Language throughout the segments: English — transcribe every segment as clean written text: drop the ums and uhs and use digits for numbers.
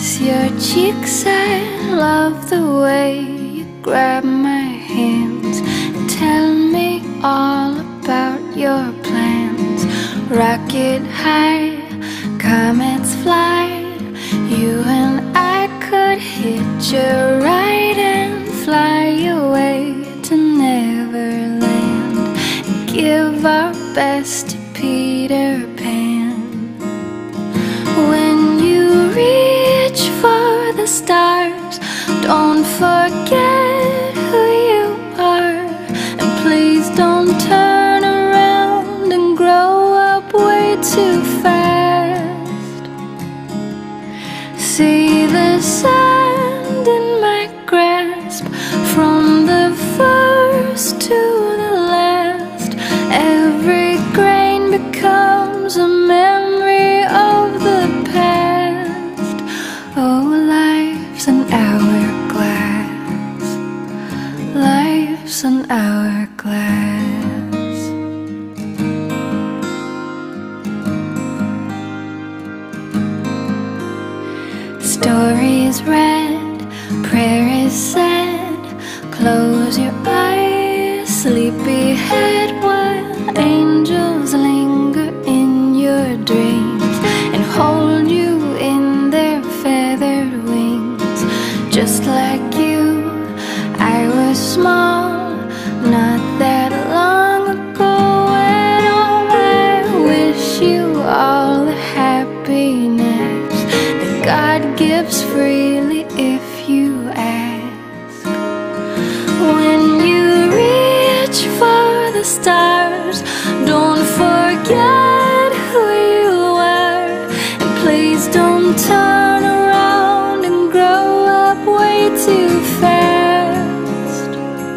kiss your cheeks. I love the way you grab my hands. Tell me all about your plans. Rocket high, comets fly. You and I could hitch a ride and fly away to Neverland. Give our best to Peter Pan. When you reach for the stars, don't forget who you are. And please don't turn around and grow up way too fast. See the sand in my grasp, from the first to the last. Every grain becomes a memory of the past. Oh, life's an hourglass. Life's an hourglass. Stories read, prayer is said. Close your eyes, sleepyhead, while angels linger in your dreams and hold you in their feathered wings. Just like you, I was small, not that long ago, and all I wish you all the happiness that God gives freely if you ask. When you reach for the stars, don't forget who you are. And please don't turn around and grow up way too fast.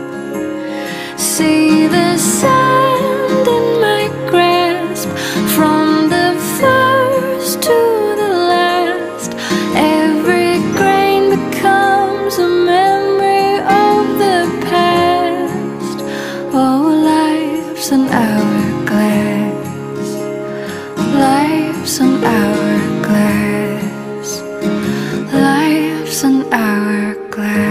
See the sand in my grasp, from the first to the last. Every grain becomes a memory of the past. Oh, life's an hourglass. Life's an hourglass. Life's an hourglass.